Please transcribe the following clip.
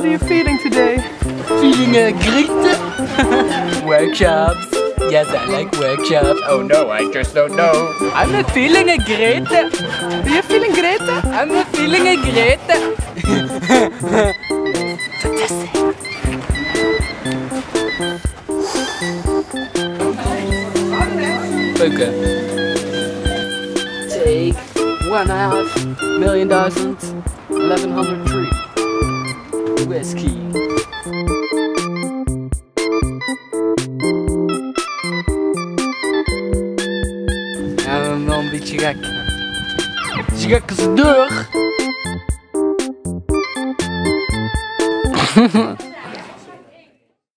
you feeling today? Feeling great. Workshops. Yes, I like workshops. Oh no, I just don't know. I'm not feeling great. Are you feeling great? I'm not feeling great. Fantastic. Okay. Take $1.5 million, 1103 whiskey. En dan een beetje gek. Gek is door.